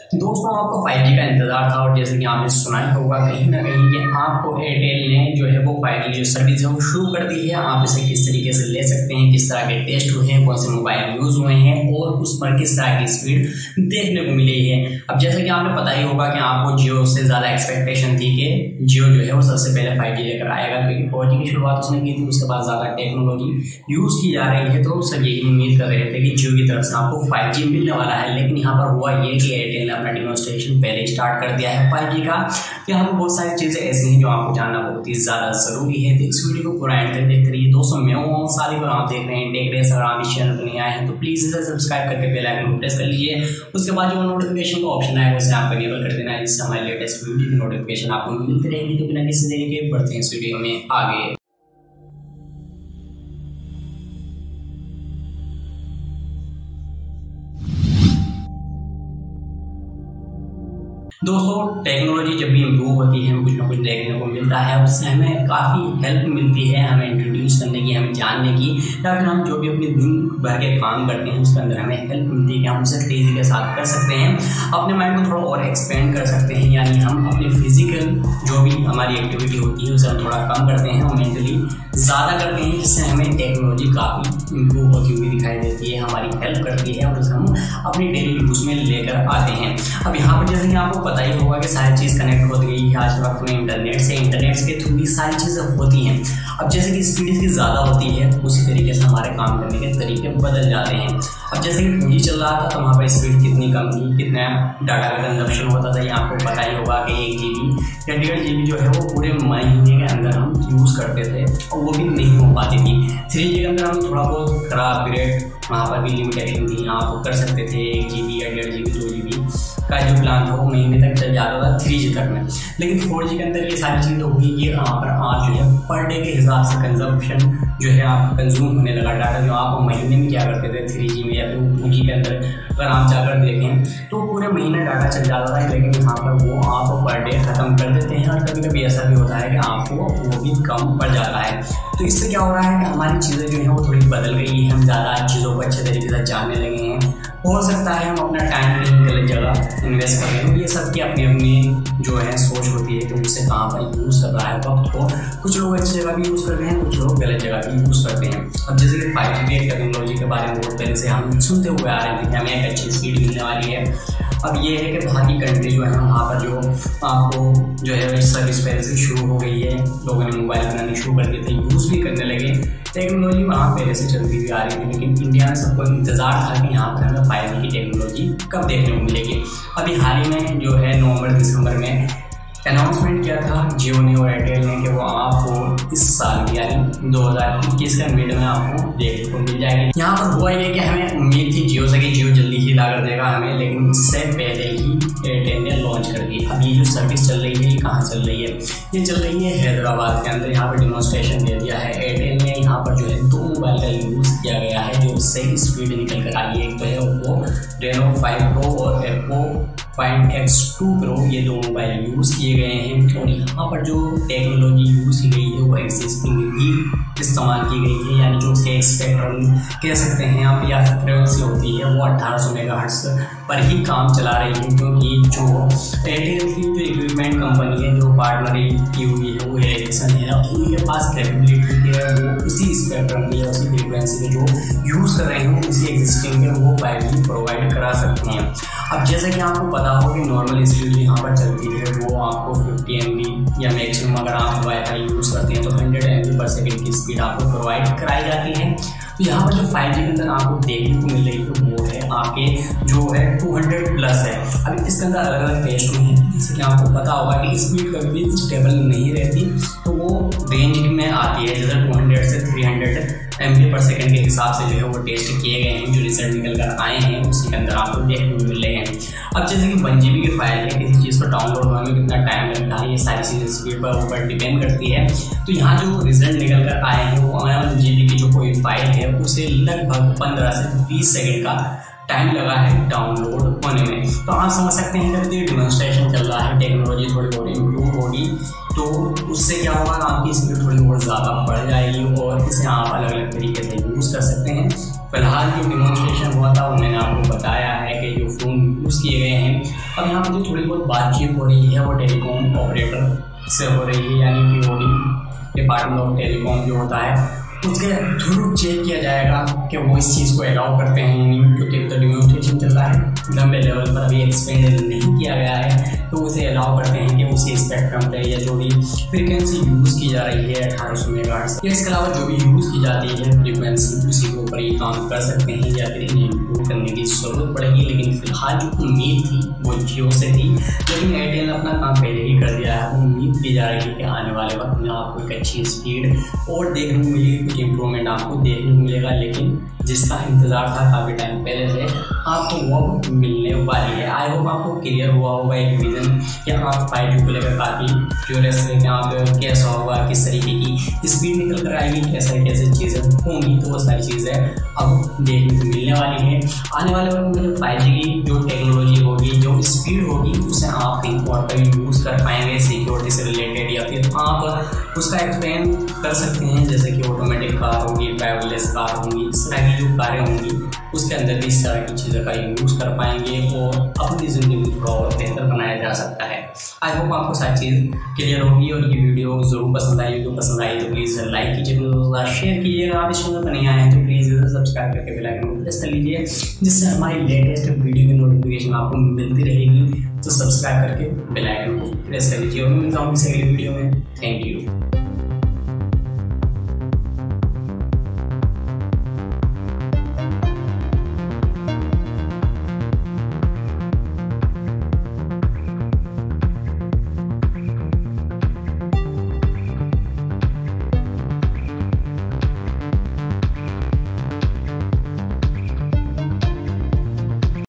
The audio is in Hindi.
दोस्तों आपको 5G का इंतजार था और जैसे कि आपने सुना ही होगा कहीं ना कहीं कि आपको एयरटेल ने जो है वो 5G जो सर्विस है वो शुरू कर दी है। आप इसे किस तरीके से ले सकते हैं, किस तरह के टेस्ट हुए हैं, कौन से मोबाइल यूज हुए हैं और उस पर किस तरह की स्पीड देखने को मिली है। अब जैसे कि आपने पता ही होगा कि आपको जियो से ज्यादा एक्सपेक्टेशन थी कि जियो जो है वो सबसे पहले 5G लेकर आएगा, क्योंकि 4G की शुरुआत उसने की थी, उसके बाद ज्यादा टेक्नोलॉजी यूज की जा रही है, तो सब यही उम्मीद कर रहे थे कि जियो की तरफ से आपको 5G मिलने वाला है। लेकिन यहाँ पर हुआ ये कि एयरटेल ने अपना डेमोन्स्ट्रेशन पहले स्टार्ट कर दिया है 5G का। यहाँ पर बहुत सारी चीजें ऐसी हैं जो आपको जानना बहुत ही ज्यादा जरूरी है, तो इस वीडियो को पूरा एंड तक देखते रहिए। दोस्तों मैं हूं सालिक और आप देख रहे हैं टेक रेस। अगर आप इस चैनल पर नहीं आए हैं तो प्लीज इसे सब्सक्राइब करके बेल आइकन को प्रेस कर लीजिए। उसके बाद जो नोटिफिकेशन का ऑप्शन आएगा उसे आप इनेबल कर देना, जिससे हमारे लेटेस्ट वीडियो की नोटिफिकेशन आपको मिलती रहेगी। तो बिना किसी देरी के बढ़ते हैं इस वीडियो में आगे। दोस्तों टेक्नोलॉजी जब भी इम्प्रूव होती है, कुछ ना कुछ देखने को मिलता है, उससे हमें काफ़ी हेल्प मिलती है, हमें इंट्रोड्यूस करने की, हमें जानने की, या फिर हम जो भी अपने दिन भर के काम करते हैं उसके अंदर हमें हेल्प मिलती है कि हम उसे तेज़ी के साथ कर सकते हैं, अपने माइंड को थोड़ा और एक्सपेंड कर सकते हैं। यानी हम अपनी फिजिकल जो भी हमारी एक्टिविटी होती है उसे हम थोड़ा कम करते हैं और मेंटली ज़्यादा करते हैं, जिससे हमें टेक्नोलॉजी काफ़ी इम्प्रूव होती हुई दिखाई देती है, हमारी हेल्प करती है और उसे हम अपनी डेली यूज में लेकर आते हैं। अब यहाँ पर जैसे कि आपको पता ही होगा कि सारी चीज़ कनेक्ट हो गई है आज वक्त में इंटरनेट से, इंटरनेट के थ्रू ही सारी चीज़ें होती हैं। अब जैसे कि स्पीड इसकी ज़्यादा होती है, उसी तरीके से हमारे काम करने के तरीके बदल जाते हैं। अब जैसे कि 2G चल रहा था तो वहाँ पर स्पीड कितनी कम थी, कितना डाटा का कंजप्शन होता था, ये आपको पता ही होगा कि 1 GB या 1.5 GB जो है वो पूरे महीने के अंदर हम यूज़ करते थे और वो भी नहीं हो पाती थी। 3G के अंदर हम थोड़ा बहुत खराब पीरियड वहाँ पर भी लिमिटेशन थी, आप कर सकते थे 1 GB या 1.5 GB 2 GB का जो प्लान था वो महीने तक चल जाता था 3G तक में। लेकिन 4G के अंदर ये सारी चीज़ हो गई, ये यहाँ पर आप जो है पर डे के हिसाब से कंजम्पशन जो है आप कंज्यूम होने लगा डाटा, जो आप महीने में क्या करते थे 3G में या फिर 2G के अंदर अगर आप जाकर देखें तो पूरे महीने डाटा चल जाता था, लेकिन यहाँ पर वो आप पर डे खत्म कर देते हैं और कभी कभी ऐसा भी होता है कि आपको वो भी कम पड़ जाता है। तो इससे क्या हो रहा है कि हमारी चीज़ें जो है वो थोड़ी बदल गई है, हम ज़्यादा चीज़ों को अच्छे तरीके से जानने लगे हैं। हो सकता है हम अपना टाइम कहीं गलत जगह इन्वेस्ट कर रहे हैं, ये सबकी अपनी अपनी जो है सोच होती है कि उसे कहाँ पर यूज़ कर रहा है वक्त को। कुछ लोग अच्छी जगह भी यूज़ कर रहे हैं, कुछ लोग गलत जगह भी यूज़ करते हैं। अब जैसे कि 5G टेक्नोलॉजी के बारे में बहुत पहले से हम सुनते हुए आ रहे थे कि हमें एक अच्छी स्पीड मिलने वाली है। अब ये है कि बाहर की कंट्री जो है वहाँ पर जो आपको जो है सर्विस पहले से शुरू हो गई है, लोगों ने मोबाइल बनाने शुरू कर दिए थे, यूज़ भी करने लगे, टेक्नोलॉजी वहाँ पहले से चलती हुई आ रही थी। लेकिन इंडिया में सबको इंतजार था कि यहाँ पर हमें 5G की टेक्नोलॉजी कब देखने को मिलेगी। अभी हाल ही में जो है नवंबर दिसंबर में अनाउंसमेंट किया था जियो ने और एयरटेल ने कि वो आपको इस साल यानी 2021 के मिड में आपको देखने को मिल जाएगी। यहाँ पर हुआ ये कि हमें उम्मीद थी जियो से कि जियो जल्दी ही ला कर देगा हमें, लेकिन इससे पहले ही एयरटेल ने लॉन्च कर दी। अब ये जो सर्विस चल रही है ये कहाँ चल रही है, ये चल रही है हैदराबाद के अंदर। यहाँ पर डेमोन्स्ट्रेशन दे दिया है एयरटेल ने, यहाँ पर जो है 2 मोबाइल का यूज़ किया गया है जो सही स्पीड निकल कर आई है। एक तो है ओप्पो रेनो 5 प्रो और एप्पो Find X2 Pro, ये 2 मोबाइल यूज़ किए गए हैं और यहाँ पर जो टेक्नोलॉजी यूज़ की गई है वो एक्सिस्टिंग भी इस्तेमाल की गई है, यानी जो उसके स्पेक्ट्रम कह सकते हैं आप या फ्रीक्वेंसी होती है वो 1800 मेगाहर्ट्ज़ पर ही काम चला रही है। क्योंकि जो एयरटेल की जो इक्विपमेंट कंपनी है जो पार्टनरी की हुई है वो एयरटेल है, उनके पास कैपेबिलिटी है वो उसी स्पेक्ट्रम की या उसी फ्रीक्वेंसी में जो यूज़ कर रहे हैं उसी एक्सिस्टिंग में वो 5G प्रोवाइड करा सकते हैं। अब जैसे कि आपको पता हो कि नॉर्मल स्पीड यहाँ पर चलती है वो आपको 50 MB या मैक्सिमम अगर आप वाईफाई यूज़ करते हैं तो 100 MB/s की स्पीड आपको प्रोवाइड कराई जाती है। तो यहाँ पर जो 5G के अंदर आपको देखने को मिल रही है वो है आपके जो है 200+ है। अभी इसके अंदर अलग अलग टेस्ट हुए हैं, जैसे कि आपको पता होगा कि स्पीड कभी भी स्टेबल नहीं रहती, तो वो रेंज में आती है, जैसे 200 से 300 MB/s के हिसाब से जो है वो टेस्ट किए गए हैं, जो रिजल्ट निकल कर आए हैं उसी के अंदर आपको देखने को मिल रहे हैं। अब जैसे कि 1 GB की फाइल है, किसी चीज़ को डाउनलोड होने में कितना टाइम लगता है, ये सारी चीज़ें स्पीड पर ऊपर डिपेंड करती है। तो यहाँ जो रिजल्ट निकल कर आए हैं वो 1 GB की जो कोई फाइल है उसे लगभग 15 से 20 सेकेंड का टाइम लगा है डाउनलोड होने में। तो आप समझ सकते हैं कि डेमोन्स्ट्रेशन चल रहा है, टेक्नोलॉजी थोड़ी बहुत इम्प्रूव होगी तो उससे क्या होगा, आपकी स्पीड थोड़ी और ज़्यादा बढ़ जाएगी और इसे आप अलग अलग तरीके से यूज़ कर सकते हैं। फिलहाल जो डेमोन्स्ट्रेशन हुआ था वो मैंने आपको बताया है कि जो फ़ोन इंट्रोड्यूस किए गए हैं। अब यहाँ पर जो थोड़ी बहुत बातचीत हो रही है वो टेलीकॉम ऑपरेटर से हो रही है, यानी POD डिपार्टमेंट ऑफ टेलीकॉम जो होता है उसके थ्रू चेक किया जाएगा कि वो इस चीज़ को अलाउ करते हैं नहीं, क्योंकि तो डेमोन्स्ट्रेशन चल रहा है, लंबे लेवल पर अभी एक्सपेंड नहीं किया गया है, तो उसे अलाउ करते हैं कि उसी स्पेक्ट्रम पे या जो भी फ्रीक्वेंसी यूज़ की जा रही है 1800 मेगाहर्ट्ज़, इसके अलावा जो भी यूज़ की जाती है फ्रीक्वेंसी उसी के ऊपर ये काम कर सकते हैं या फिर इन्हें इम्प्रूव करने की ज़रूरत पड़ेगी। लेकिन फिलहाल जो उम्मीद थी वो जियो से थी, लेकिन एयरटेल अपना काम पहले ही कर दिया है। उम्मीद की जा रही है कि आने वाले वक्त में आपको एक अच्छी स्पीड और देखने को मिलेगी, कुछ इंप्रूवमेंट आपको देखने को मिलेगा। लेकिन जिसका इंतज़ार था काफ़ी टाइम पहले से आपको वो मिलने वाली है। आई होप आपको क्लियर हुआ होगा एक रीज़न कि आप 5G को लेकर काफ़ी क्यूरियस है कि आप कैसा होगा, किस तरीके की स्पीड निकल कर आएगी, कैसे कैसे चीज़ें होंगी, तो वो सारी चीज़ें अब देखने को मिलने वाली है। आने वाले वक्त में जो 5G की जो टेक्नोलॉजी होगी, जो स्पीड होगी, उसे आप कहीं और पर यूज़ कर पाएंगे सिक्योरिटी से रिलेटेड, या फिर आप उसका एक्सप्लेन कर सकते हैं, जैसे कि ऑटोमेटिक कार होगी, ड्राइवरलेस कार होंगी, इस तरह की जो कारें होंगी उसके अंदर भी इस तरह की चीज़ों का यूज़ कर पाएंगे और अपनी ज़िंदगी थोड़ा और बेहतर बनाया जा सकता है। आई होप आपको सारी चीज़ क्लियर होगी और ये वीडियो ज़रूर पसंद आई। वीडियो पसंद आई तो प्लीज़ लाइक कीजिए, दोस्तों शेयर कीजिएगा। आप इस चैनल पर नहीं आए हैं तो प्लीज़ सब्सक्राइब करके बेल आइकन को प्रेस कर लीजिए, जिससे हमारी लेटेस्ट वीडियो की नोटिफिकेशन आपको मिलती रहेगी। तो सब्सक्राइब करके बेल आइकन को प्रेस कर लीजिए और मैं मिलता हूँ किसी अगली वीडियो में। Thank you.